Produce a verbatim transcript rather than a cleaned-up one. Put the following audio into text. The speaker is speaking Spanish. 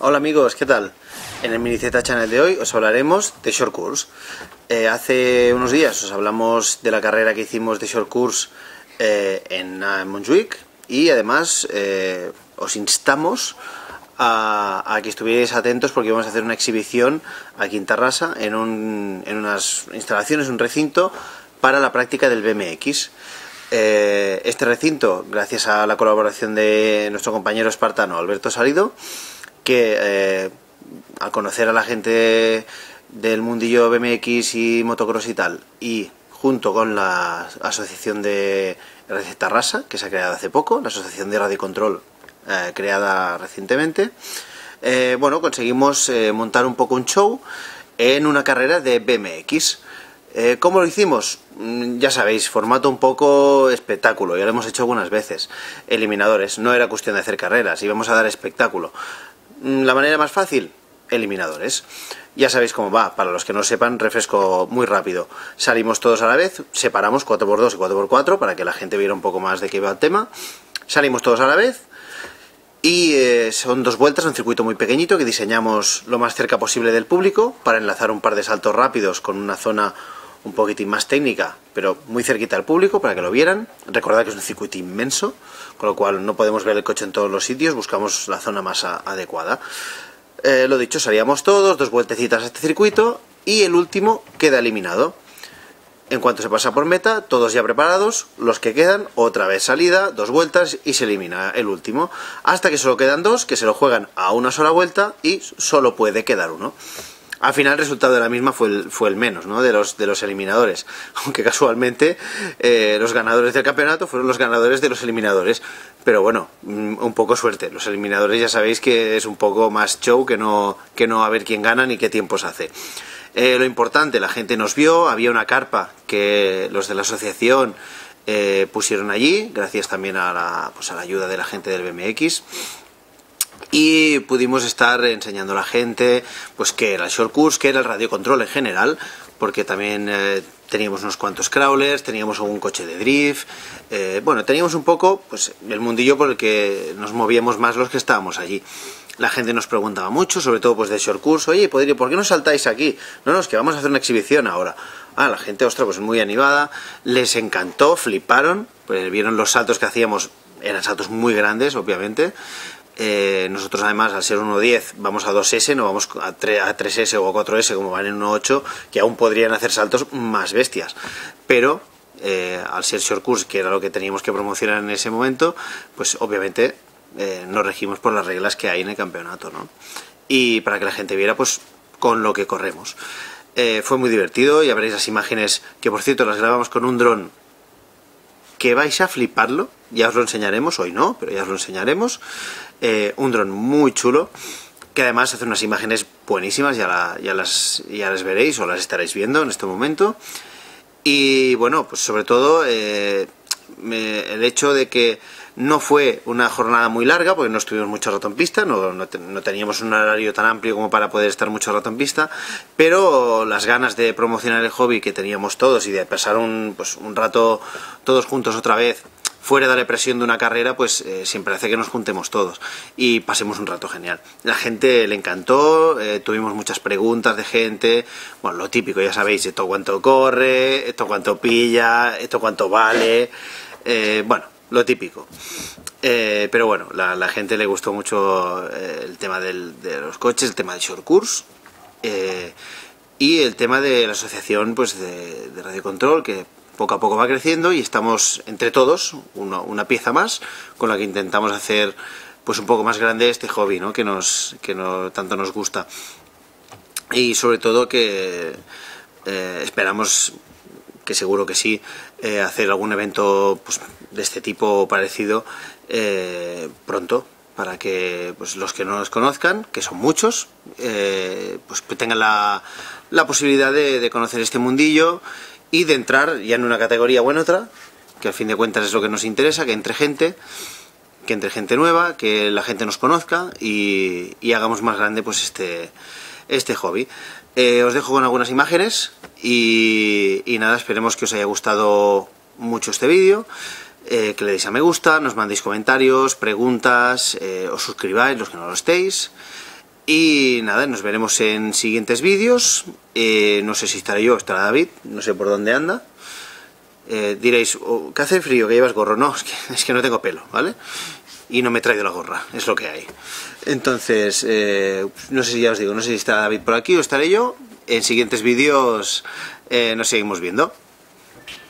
Hola amigos, ¿qué tal? En el MiniZ Channel de hoy os hablaremos de Short Course. Eh, hace unos días os hablamos de la carrera que hicimos de Short Course eh, en, en Montjuic y además eh, os instamos a, a que estuvierais atentos porque vamos a hacer una exhibición aquí en Tarrasa en, un, en unas instalaciones, un recinto para la práctica del B M X. Eh, este recinto, gracias a la colaboración de nuestro compañero espartano Alberto Salido, que eh, al conocer a la gente del mundillo B M X y motocross y tal, y junto con la asociación de R C Tarrasa, que se ha creado hace poco, la asociación de Radio Control eh, creada recientemente, eh, bueno, conseguimos eh, montar un poco un show en una carrera de B M X. Eh, ¿Cómo lo hicimos? Ya sabéis, formato un poco espectáculo, ya lo hemos hecho algunas veces. Eliminadores, no era cuestión de hacer carreras, íbamos a dar espectáculo. La manera más fácil, eliminadores. Ya sabéis cómo va, para los que no sepan, refresco muy rápido. Salimos todos a la vez, separamos cuatro por dos y cuatro por cuatro para que la gente viera un poco más de qué iba el tema. Salimos todos a la vez y eh, son dos vueltas, un circuito muy pequeñito que diseñamos lo más cerca posible del público para enlazar un par de saltos rápidos con una zona un poquitín más técnica, pero muy cerquita al público para que lo vieran. Recordad que es un circuito inmenso, con lo cual no podemos ver el coche en todos los sitios, buscamos la zona más a, adecuada. Eh, lo dicho, salíamos todos, dos vueltecitas a este circuito y el último queda eliminado. En cuanto se pasa por meta, todos ya preparados, los que quedan, otra vez salida, dos vueltas y se elimina el último. Hasta que solo quedan dos, que se lo juegan a una sola vuelta y solo puede quedar uno. Al final el resultado de la misma fue el, fue el menos, ¿no? de, los, de los eliminadores, aunque casualmente eh, los ganadores del campeonato fueron los ganadores de los eliminadores, pero bueno, un poco suerte, los eliminadores ya sabéis que es un poco más show que no, que no a ver quién gana ni qué tiempos hace. Eh, lo importante, la gente nos vio, había una carpa que los de la asociación eh, pusieron allí, gracias también a la, pues a la ayuda de la gente del B M X. Y pudimos estar enseñando a la gente pues qué era el Short Course, qué era el Radio Control en general, porque también eh, teníamos unos cuantos crawlers, teníamos algún coche de drift, eh, bueno, teníamos un poco pues el mundillo por el que nos movíamos más los que estábamos allí. La gente nos preguntaba mucho, sobre todo pues de Short Course, oye, ¿por qué no saltáis aquí? No, no, es que vamos a hacer una exhibición ahora. Ah, la gente, ostras, pues muy animada, les encantó, fliparon, pues vieron los saltos que hacíamos, eran saltos muy grandes, obviamente. Eh, nosotros además al ser uno diez vamos a dos ese, no vamos a tres ese o a cuatro ese como van en uno ocho, que aún podrían hacer saltos más bestias, pero eh, al ser Short Course, que era lo que teníamos que promocionar en ese momento, pues obviamente eh, nos regimos por las reglas que hay en el campeonato, ¿no? Y para que la gente viera pues con lo que corremos. Eh, fue muy divertido, ya veréis las imágenes, que por cierto las grabamos con un dron que vais a fliparlo, ya os lo enseñaremos, hoy no, pero ya os lo enseñaremos. Eh, un dron muy chulo, que además hace unas imágenes buenísimas, ya, la, ya, las, ya las veréis o las estaréis viendo en este momento. Y bueno, pues sobre todo eh, me, el hecho de que no fue una jornada muy larga, porque no estuvimos mucho rato en pista, no, no, no teníamos un horario tan amplio como para poder estar mucho rato en pista, pero las ganas de promocionar el hobby que teníamos todos y de pasar un, pues, un rato todos juntos otra vez, fuera de la presión de una carrera, pues eh, siempre hace que nos juntemos todos y pasemos un rato genial. La gente le encantó, eh, tuvimos muchas preguntas de gente, bueno, lo típico, ya sabéis, esto cuánto corre, esto cuánto pilla, esto cuánto vale, eh, bueno, lo típico. Eh, pero bueno, la, la gente le gustó mucho eh, el tema del, de los coches, el tema del Short Course eh, y el tema de la asociación pues de, de Radio Control, que poco a poco va creciendo y estamos entre todos, uno, una pieza más, con la que intentamos hacer pues un poco más grande este hobby, ¿no? que, nos, que no, tanto nos gusta. Y sobre todo que eh, esperamos, que seguro que sí, eh, hacer algún evento pues, de este tipo parecido eh, pronto, para que pues, los que no nos conozcan, que son muchos, eh, pues tengan la, la posibilidad de, de conocer este mundillo y de entrar ya en una categoría o en otra, que al fin de cuentas es lo que nos interesa, que entre gente, que entre gente nueva, que la gente nos conozca y, y hagamos más grande pues este, este hobby. Eh, os dejo con algunas imágenes y, y nada, esperemos que os haya gustado mucho este vídeo, eh, que le deis a me gusta, nos mandéis comentarios, preguntas, eh, os suscribáis los que no lo estéis Y nada, nos veremos en siguientes vídeos. Eh, no sé si estaré yo o estará David, no sé por dónde anda. Eh, diréis, oh, ¿qué hace frío? ¿Que llevas gorro? No, es que, es que no tengo pelo, ¿vale? Y no me he traído la gorra, es lo que hay. Entonces, eh, no sé si ya os digo, no sé si está David por aquí o estaré yo. En siguientes vídeos eh, nos seguimos viendo.